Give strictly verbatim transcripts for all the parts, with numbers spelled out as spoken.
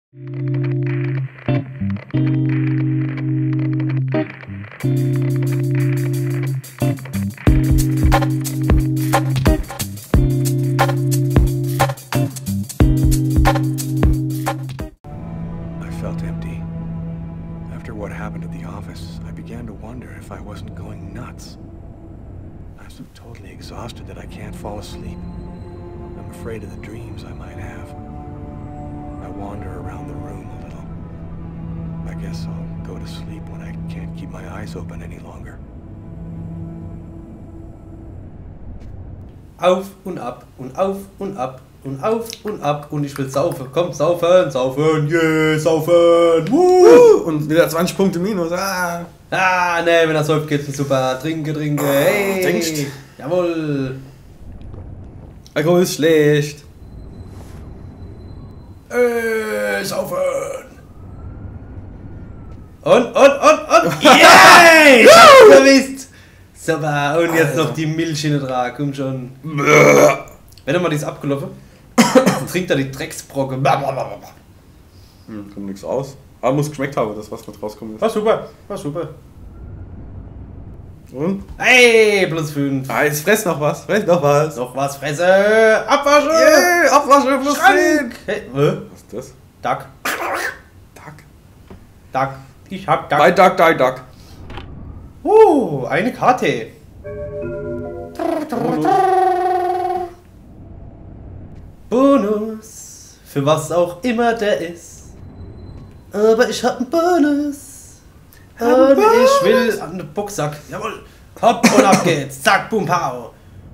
felt empty. After what happened at the office, I began to wonder if I wasn't going nuts. I'm so totally exhausted that I can't fall asleep. I'm afraid of the dreams I might have. I wander around the room a little. I guess I'll go to sleep when I can't keep my eyes open any longer. Auf und ab und auf und ab und auf und ab und ich will saufen. Komm, saufen, saufen, yeah, saufen. Woo! Und wieder zwanzig Punkte minus. Ah, ah ne, wenn er säuft geht's nicht super. Trinke, trinke, hey. Trinkst. Jawohl. Alkohol ist schlecht. Äh, saufen. Und, und, und, und. Yeah! Ich hab's gewusst. Super, und jetzt Alter. noch die Milch in den Trag, komm schon. Wenn er mal die ist abgelaufen, dann trinkt er die Drecksbrocke. Hm, kommt nichts raus. Aber muss geschmeckt haben, das was mit rauskommt. War super, war super. Und? Hey, plus fünf. Ah, jetzt fress noch was, fress noch was. Noch was fresse. Abwasche. Yeah, Abwasche plus zehn. Hey, äh, Was ist das? Duck. Duck. Duck. Ich hab Duck. Bei Duck, die Duck. Uh, eine Karte. Bonus. Für was auch immer der ist. Aber ich hab einen Bonus. Und ich will an den Boxsack. Jawohl. Hopp und ab geht's. Zack, bum, pow.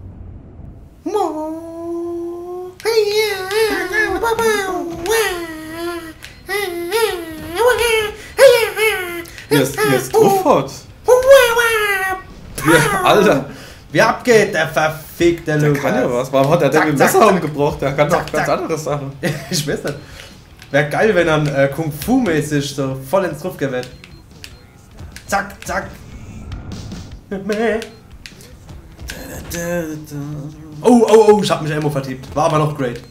Hier ist, hier ist Truffert. Ja, Alter. Wie abgeht der verfickte Der Lukas? kann ja was. Warum hat er denn Zack, den zack, Messer zack. umgebracht? Der kann doch Zack, ganz zack. andere Sachen. Ich weiß nicht. Wäre geil, wenn er äh, Kung Fu mäßig so voll ins Ruf gewählt. Zack, zack. Oh, oh, oh, ich hab mich Ammo vertiebt. War aber noch great.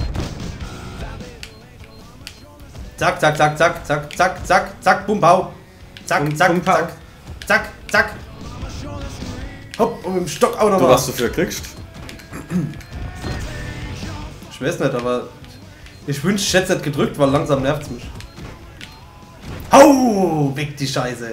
Zack, zack, zack, zack, zack, zack, zack, zack, bum, bau. Zack, Bum, zack, bum, bau. zack, zack, zack. Hopp, und mit dem Stock auch Du, nochmal. was du für kriegst? Ich weiß nicht, aber ich wünschte, ich hätte es nicht gedrückt, weil langsam nervt's mich. Hau! Weg die Scheiße!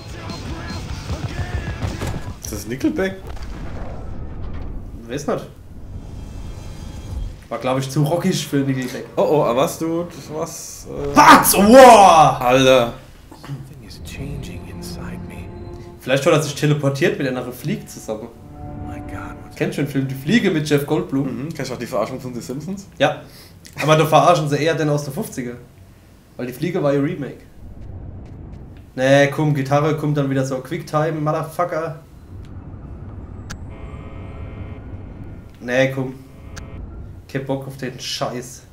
Ist das Nickelback? Ich weiß nicht. War, glaube ich, zu rockig für Nickelback. Oh oh, aber was du, was? Äh, Was? Wow! Alter. Something is changing inside me. Vielleicht hat er sich teleportiert mit einer Fliege zusammen. My God, what's Kennst du den Film Die Fliege mit Jeff Goldblum? Mhm. Kennst du auch die Verarschung von The Simpsons? Ja. Aber da verarschen sie eher den aus der fünfziger. Weil Die Fliege war ihr Remake. Nee, komm, Gitarre kommt dann wieder so Quicktime, Motherfucker. Nee, komm. Kein Bock auf den Scheiß.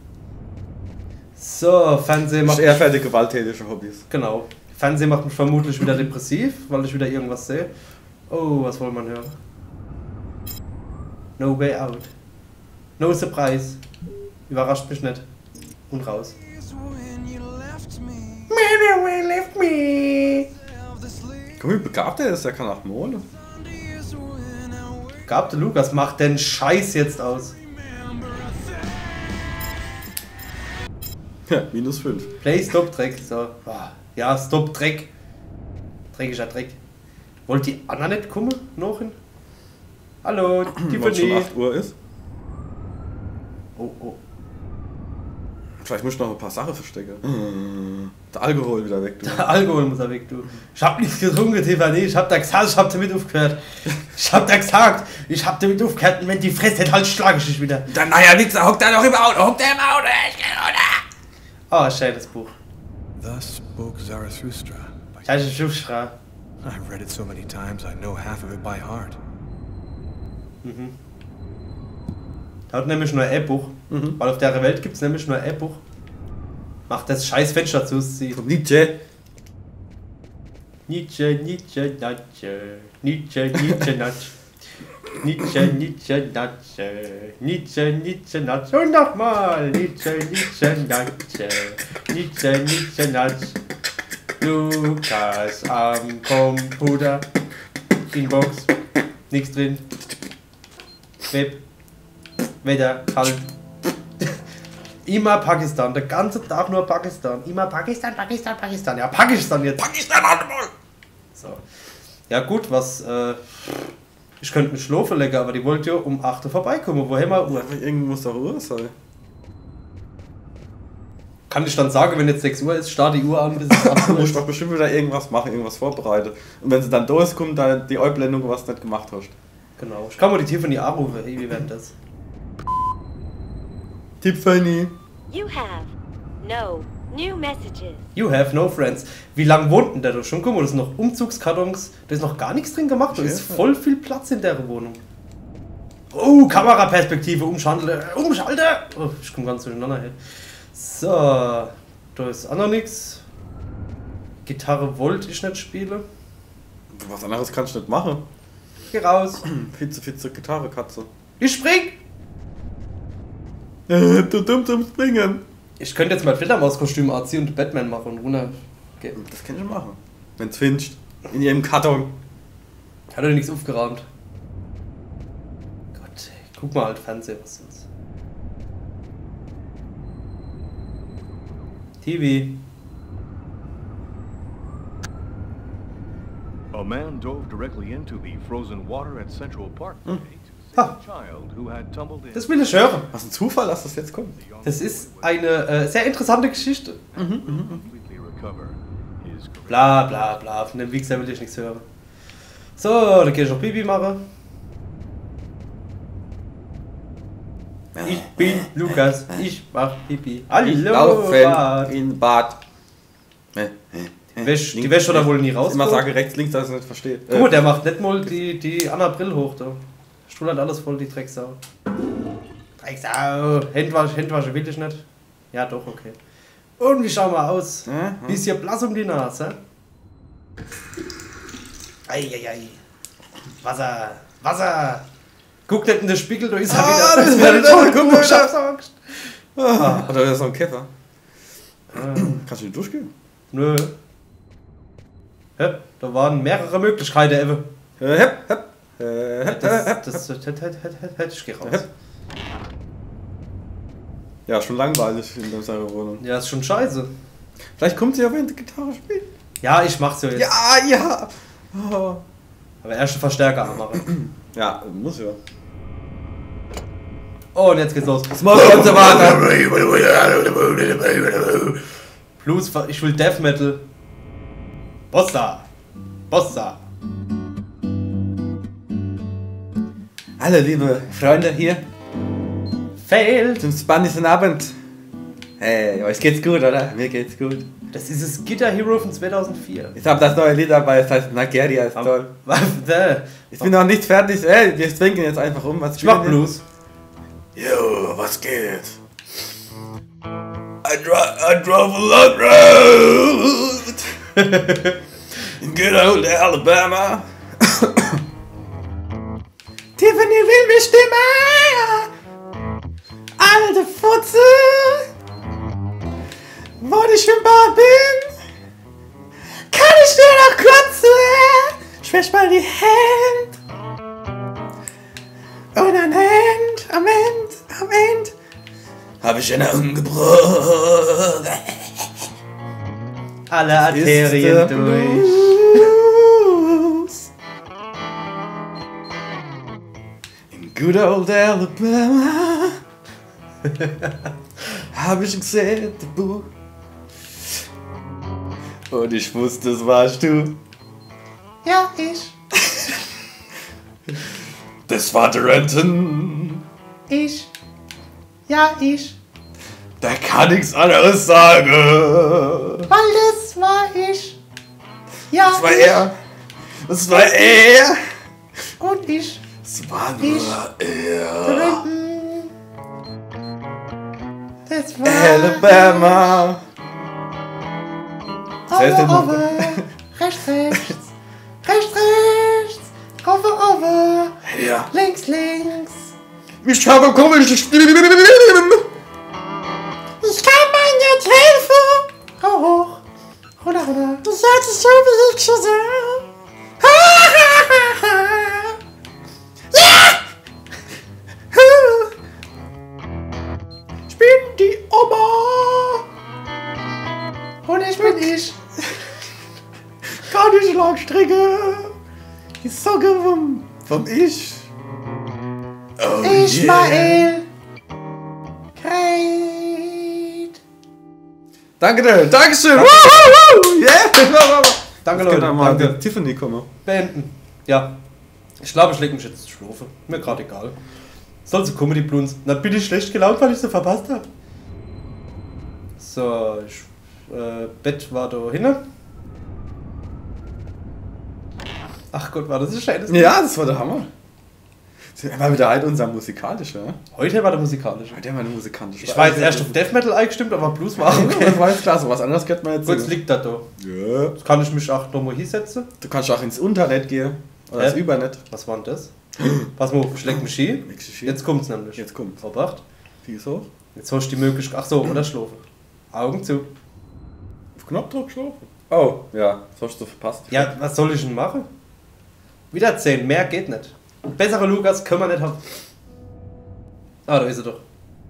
So, Fernsehen Macht macht eher fertig gewalttätige Hobbys. Genau. Fernsehen macht mich vermutlich wieder depressiv, weil ich wieder irgendwas sehe. Oh, was wollen man hören? No way out. No surprise. Überrascht mich nicht. Und raus. Left me. Guck mal, wie begabt er ist, der kann auch malen. Gabte Lukas, mach den Scheiß jetzt aus. Ja, minus fünf. Play Stop Dreck. So. Ah, ja, Stop Dreck. Dreckiger Dreck. Wollt die Anna nicht kommen? Noch hin? Hallo, Weil schon Tiffany. acht Uhr ist. Oh, oh. Vielleicht muss ich noch ein paar Sachen verstecken. Der Alkohol wieder weg, du. Der Alkohol muss er weg, du. Ich hab nichts getrunken, Tiffany. Ich hab da gesagt, ich hab damit aufgehört. Ich hab da gesagt, ich hab damit aufgehört. Und wenn die Fresse hält, halt schlage ich dich wieder. Dann, naja, nix, da hockt er noch im Auto, hockt er im Auto, ich geh runter. Oh, schönes Buch. Thus spoke Zarathustra. By- Gleiche Schiffsschra. I've read it so many times I know half of it by heart. Mhm. Da hat nämlich nur ein E-Buch. Mhm. Weil auf der Welt gibt's nämlich nur ein E-Buch. Mach das scheiß Fenster zu, sie. Vom Nietzsche. Nietzsche, Nietzsche, Natsche. Nietzsche, Nietzsche, Natsche. Nietzsche, Nietzsche, Natsche. Nietzsche, Nietzsche, Natsche. Und nochmal. Nietzsche, Nietzsche, Natsche. Nietzsche, Nietzsche, Natsche. Lukas am Computer. Inbox. Nichts drin. Web. Wetter. Kalt. Immer Pakistan. Der ganze Tag nur Pakistan. Immer Pakistan, Pakistan, Pakistan. Ja, Pakistan jetzt. Pakistan, Pakistan. So. Ja gut, was... Äh, ich könnte mich schlafen legen, aber die wollte ja um acht Uhr vorbeikommen. Woher mal Uhr? Irgendwo muss doch Uhr sein. Kann ich dann sagen, wenn jetzt sechs Uhr ist, starte die Uhr an, bis es acht Uhr Du musst ist? doch bestimmt wieder irgendwas machen, irgendwas vorbereiten. Und wenn sie dann da ist, kommt dann die Einblendung, was du nicht gemacht hast. Genau. Ich kann mal die Tiffany anrufen. Hey, wie wäre das? Tiffany. You have no new messages. You have no friends. Wie lange wohnt denn der da schon? Guck mal, das sind noch Umzugskartons. Da ist noch gar nichts drin gemacht. Da ist voll viel Platz in der Wohnung. Oh, Kameraperspektive, umschalten. Umschalten! Oh, ich komme ganz durcheinander hin. So, da ist auch noch nichts. Gitarre wollte ich nicht spielen. Was anderes kannst du nicht machen. Geh raus. Viel zu viel zur Gitarre, Katze. Ich spring! Du dumm zum Springen. Ich könnte jetzt mal Fledermauskostüm anziehen und Batman machen und runter gehen. Das kann ich machen. Wenn's findest. In ihrem Karton. Hat er nichts aufgeräumt. Gott, ey, guck mal halt Fernseher, was ist. T V. A man dove directly into the frozen water at Central Park today to save Ha. a child who had tumbled in. Das will ich hören. Was ein Zufall, dass das jetzt kommt. Das ist eine äh, sehr interessante Geschichte. Completely recover his career. Bla bla bla, von dem Wichser will ich nichts hören. So, dann kann ich noch Pipi machen. Ich bin Lukas, ich mach Pipi. Hallo, Bad. in Bad. Die Wäsche, die Wäsche da wohl nie raus. Immer sage rechts, links, dass ich es nicht verstehe. Guck mal, der macht nicht mal die, die Anna Brill hoch da. Stuhl hat alles voll, die Drecksau. Drecksau! Handwasch, Handwasche will ich nicht. Ja, doch, okay. Und wie schauen wir aus? Ja, Bisschen blass um die Nase. Eieiei. Wasser, Wasser. Guck nicht in den Spiegel, da ist er Ah, wieder. das ist wieder wieder tot. tot. Guck mal, ich hab's Angst. Ah. Hat er wieder so einen Käfer? Ah, Kannst du nicht durchgehen? nö. Hä? Da waren mehrere Möglichkeiten, Ewe. Äh, Hepp, hepp. Äh, hepp, Das, hepp. das, das, das, das, das, das, ich geh raus. Hepp. Ja, schon langweilig in seiner Wohnung. Ja, ist schon scheiße. Vielleicht kommt sie ja, während die Gitarre spielt. Ja, ich mach's ja jetzt. Ja, ja. Oh. Aber erste Verstärker anmachen. Ja, muss ja. Oh, und jetzt geht's los. Small-Konservator. Blues, ich will Death Metal. Bossa. Bossa. Hallo, liebe Freunde hier Failed. zum spanischen Abend. Hey, euch geht's gut, oder? Mir geht's gut. Das ist das Guitar Hero von zweitausendvier. Ich habe das neue Lied dabei, das heißt Nageria, ist toll. The- Ich bin noch nicht fertig, ey, wir trinken jetzt einfach um. Was Ich mach spielen wir? Blues. Yo, was geht? I, dro I drove a long road in good old Alabama. Tiffany will bestimmen, alte Futze, wo ich im Bad bin, kann ich dir noch kotzen, schwäch mal die Hand. Und am Ende, am Ende, am Ende hab ich eine umgebracht. Alle Arterien durch. Blues. In good old Alabama hab ich gesehen, das Buch. Und ich wusste, es warst du. Ja, ich. Das war der Renton. Ich. Ja, ich. Der kann nichts anderes sagen. Weil das war ich. Ja, Das war er. Das war er. Und ich. Das war nur er. Das war Alabama. Was heißt denn noch? Rechts, rechts. Rechts, rechts. Over, over. hier. Links, links. Ich habe komische Stimmen. Ich kann mir nicht helfen. Hau hoch. Runter, runter. Das hört sich so wie ich schon sage. Ich bin die Oma. Und ich bin ich. Keine Schlagstrecke. Die Socke vom, vom Ich. Oh, Ismael. Kate. Danke dir. Dankeschön. Woohoo. Yeah. Danke, Leute. Leute. Mal Danke. Tiffany kommen. Beenden. Ja. Ich glaube, ich leg mich jetzt schlafen. Mir gerade egal. Soll sie Comedy Blues. Na, bin ich schlecht gelaunt, weil ich sie verpasst habe. So, ich, äh, Bett war da hinten. Ach Gott, war das ein schönes Ding. Ja, das war der Hammer. Das war wieder halt unser musikalischer. Ne? Heute war der musikalische. Der war der musikalische. Ich war jetzt erst auf Death Metal eingestimmt, aber Blues war Okay. okay. Das war jetzt klar, so was anderes könnte man jetzt Kurz sehen. liegt das da. Ja. Jetzt kann ich mich auch nochmal hinsetzen. Du kannst auch ins Unternet gehen. Oder Hä? ins Übernet. Was war denn das? Pass mal auf, ich leck mich hin. Legst dich hin. Jetzt kommt's nämlich. Jetzt kommt's. Obacht. Fies hoch. Jetzt hast du die Möglichkeit. Ach so, oder schlafen. Augen zu. Auf Knopfdruck schlafen. Oh, ja. Das hast du verpasst. Ja, was soll ich denn machen? Wieder zehn, mehr geht nicht. Ein besserer Lukas können wir nicht haben. Ah, da ist er doch.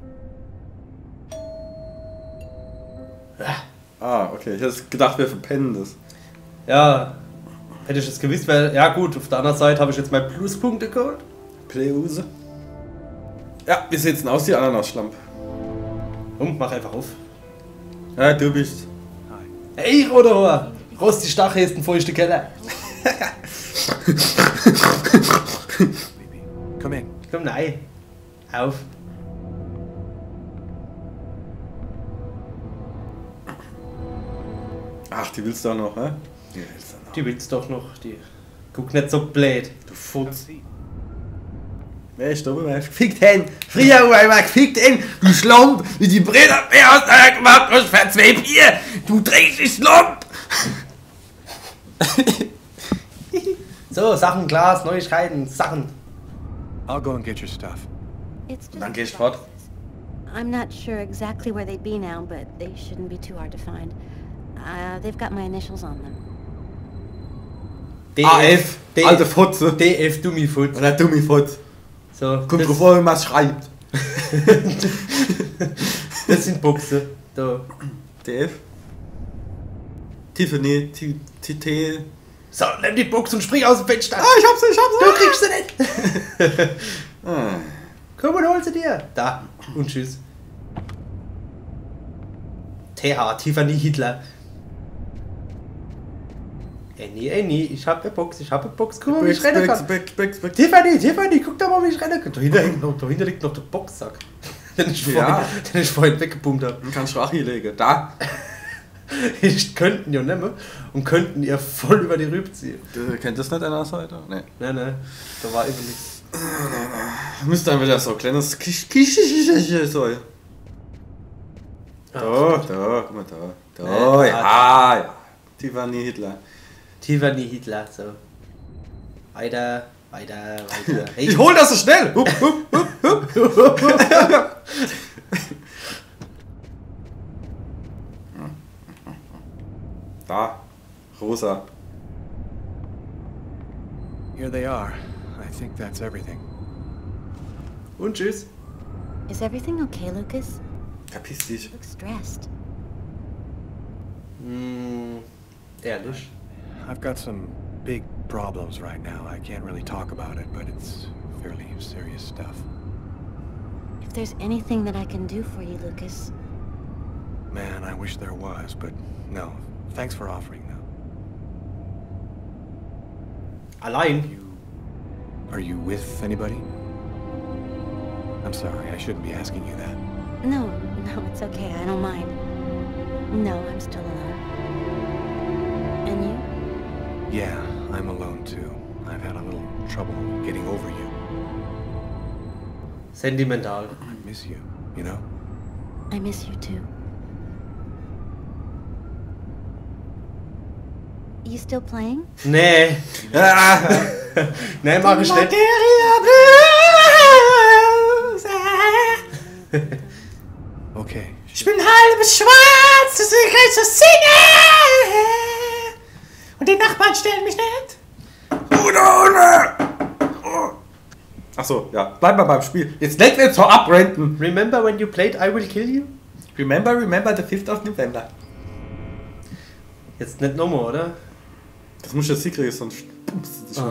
Ah, okay. Ich hätte gedacht, wir verpennen das. Ja, hätte ich es gewusst, weil. Ja, gut, auf der anderen Seite habe ich jetzt meine Pluspunkte geholt. Pleuse. Ja, wie sieht's denn aus, die Ananasschlampe? Und mach einfach auf. Ja, du bist. Hey, Rodohr! Rost die Stachhästen, feuchte Keller. Sleepy. Come in. Komm, nein. Auf. Ach, die willst du auch noch, hä? Die willst du noch. Die willst doch noch. Die. Guck nicht so blöd. Du Futz. Wer ist da? Wer gefickt hen? Früher war immer gefickt hen! Du Schlump! Wie die Brüder mehr aus der gemacht hast für zwei Bier! Du dreckiges Schlump! So, Sachen, Glas, Neuigkeiten, Sachen. I'll go and get your stuff. It's just Dann gehst du fort. I'm not sure exactly where they'd be now, but they shouldn't be too hard to find. Uh, they've got my initials on them. D A F, D alte Fotze. D F Dummifoot. Oder dummi Fotz. So, Kommt das, drauf an, wie man es schreibt. das sind Buchse. Da. D F. Tiffany, T, T, T. So, nimm die Box und spring aus dem Fenster. Ah, ich hab's, ich hab's. Du kriegst sie nicht. Ah. Komm und hol sie dir. Da. Und tschüss. T H, Tiffany Hitler. Annie, Annie, ich hab eine Box, ich hab eine Box. Guck mal, wie ich rennen kann. Bix, Bix, Bix. Tiffany, Tiffany, guck doch mal, wie ich rennen kann. Dahinter, hängt noch, dahinter liegt noch der Boxsack. Den ich vorhin, Ja. den ich vorhin weggepumpt habe. Man kann Schwach hier legen. Da. Ich könnten ja nehmen und könnten ihr voll über die Rübe ziehen. Du kennt das nicht an der Seite? Nee. Nein, nein, da war eben nichts. Müsste dann wieder so ein kleines Kisch, Kisch, Kisch, so. Da, da, guck mal da. Da, Nee, ja, ja. Tiffany Hitler. Tiffany Hitler, so. Weiter, weiter, weiter. Hey. Ich hol das so schnell! Hup, hup, hup, hup. Da, rosa. Here they are. I think that's everything. Und tschüss. Is everything okay, Lucas? Verpiss dich. You look stressed. Hm, ehrlich. I've got some big problems right now. I can't really talk about it, but it's fairly serious stuff. If there's anything that I can do for you, Lucas. Man, I wish there was, but no. Thanks for offering, though. Allein. You... Are you with anybody? I'm sorry, I shouldn't be asking you that. No, no, it's okay. I don't mind. No, I'm still alone. And you? Yeah, I'm alone, too. I've had a little trouble getting over you. Sentimental. I miss you, you know? I miss you too. You still playing? Nee. Ah. Nee, mach ich nicht. Materia Okay. Ich bin halb schwarz, deswegen kann ich so singen. Und die Nachbarn stellen mich nicht. Achso, ja. Bleib mal beim Spiel. Jetzt leg nicht so ab, Renton. Remember when you played I Will Kill You? Remember, remember the fifth of November. Jetzt nicht nochmal, oder? Das muss jetzt kriegen, sonst pumpst du dich. Ah.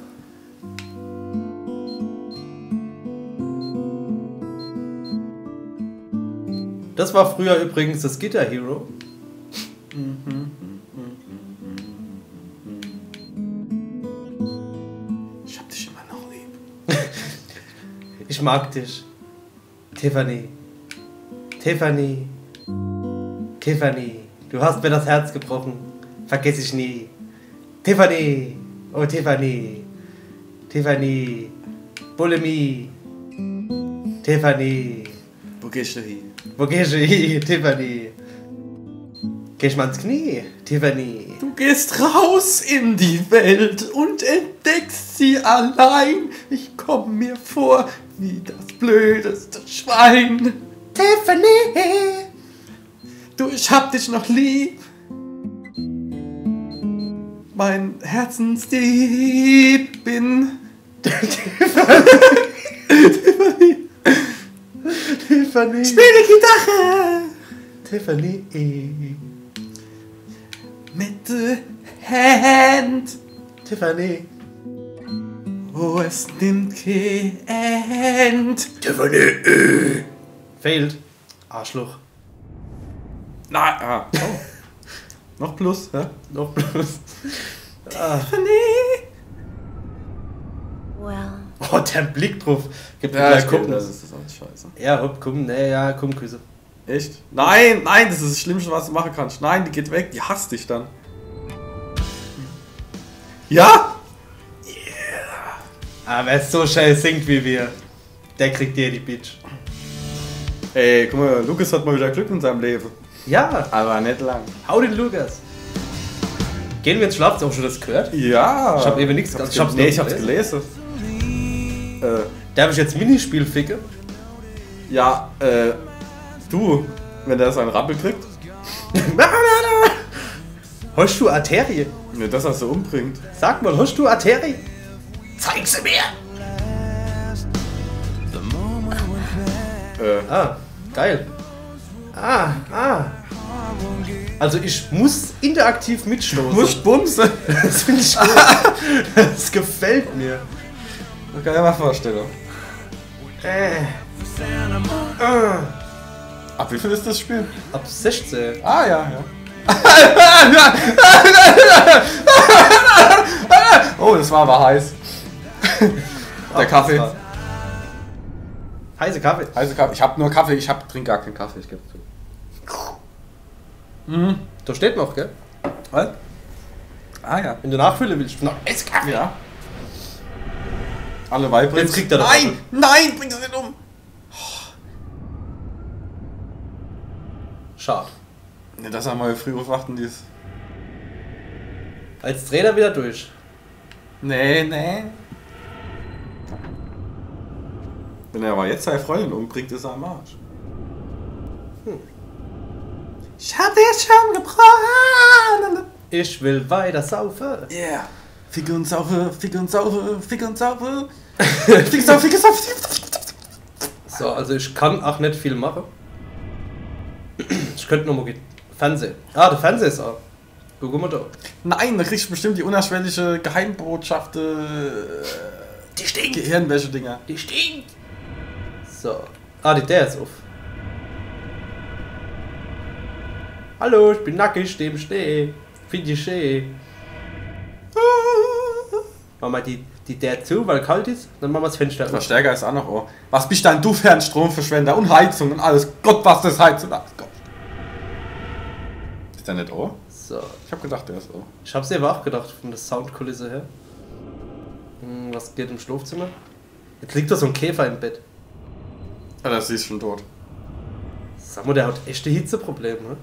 Das war früher übrigens das Guitar Hero. Ich hab dich immer noch lieb. Ich mag dich. Tiffany. Tiffany. Tiffany. Du hast mir das Herz gebrochen. Vergess ich nie. Tiffany. Oh Tiffany. Tiffany. Bulimie. Tiffany. Wo gehst du hin? Wo gehst du hin, Tiffany? Gehst mal ins Knie, Tiffany. Du gehst raus in die Welt und entdeckst sie allein. Ich komm mir vor wie das blödeste Schwein. Tiffany. Du, ich hab dich noch lieb. Mein Herzensdieb bin. Tiffany. Spiel die Gitarre. Tiffany. Mit der Hand. Tiffany. Oh, es nimmt kein End. Tiffany. Fehlt. Arschloch. Nein. Ah. Oh. Noch plus, hä? Noch bloß. Tiffany. Well, Oh, der Blick drauf. Gib mir Ja, gleich ich gucken. das ist alles scheiße. Ja, hopp, komm, nee, ja, komm, Küsse. Echt? Nein, nein, das ist das Schlimmste, was du machen kannst. Nein, die geht weg, die hasst dich dann. Ja? Aber wer so scheiße singt wie wir, der kriegt dir die Bitch. Ey, guck mal, Lukas hat mal wieder Glück in seinem Leben. Ja, Aber nicht lang. hau den Lukas. Gehen wir ins Schlafzimmer, hast du das gehört? Ja. Ich hab eben nichts ich hab's, ich hab's Nee, nur ich hab's gelesen. Äh, Darf ich jetzt Minispiel ficken? ja, äh, du, wenn der seinen Rappel kriegt, Hast du Arterie? ne, das was er umbringt. Sag mal, hast du Arterie? Zeig sie mir! Äh, Ah, geil. Ah, ah. Also ich muss interaktiv mitstoßen. musst bumsen. Das finde ich gut. Das gefällt mir. Das kann ich mir vorstellen. Äh. Ah. Ab wie viel ist das Spiel? Ab sechzehn. Ah, ja, ja. Oh, das war aber heiß. Der Kaffee. Heiße Kaffee. Heiße Kaffee. Ich hab nur Kaffee, ich hab, trink gar keinen Kaffee, ich gebe zu. Da steht noch, gell? Was? Ah, ja. Wenn du nachfüllen willst, noch Eiskaffee. Ja. Alle Weibringe. Jetzt kriegt er das Nein, Apfel. nein, bring das nicht um. Schade. Ne, das haben wir früh aufwacht und dies. Als Trainer wieder durch. Nee, nee. Wenn er aber jetzt seine Freundin umbringt, ist er am Arsch. Hm. Ich hab dich schon gebrochen. Ich will weiter saufen. Yeah. Fick und saufe, fick und saufe, fick und saufe. Fick und saufe, fick und saufe. So, also ich kann auch nicht viel machen. Ich könnte nur mal gehen. Fernsehen. Ah, der Fernseher ist an. Guck mal da. Nein, da kriegst du bestimmt die unerschwellige Geheimbotschaft. Äh, Die stinkt. Gehirnwäsche-Dinger. Die stinkt. So. Ah, die der ist auf. Hallo, ich bin nackig, stehe im Schnee. Find ich schön. Machen wir die, die der zu, weil kalt ist. Dann machen wir das Fenster auf. Verstärker ist auch noch. Oh. Was bist denn du für ein Stromverschwender und Heizung und alles? Gott, was das Heizung ist. Gott. Ist der nicht oh? So. Ich hab gedacht, der ist oh. Ich hab's eben auch gedacht, von der Soundkulisse her. Hm, was geht im Schlafzimmer? Jetzt liegt da so ein Käfer im Bett. Ja, das ist schon tot. Sag mal, der hat echte Hitzeprobleme, ne?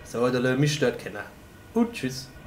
So, der mich stört keiner. Und tschüss.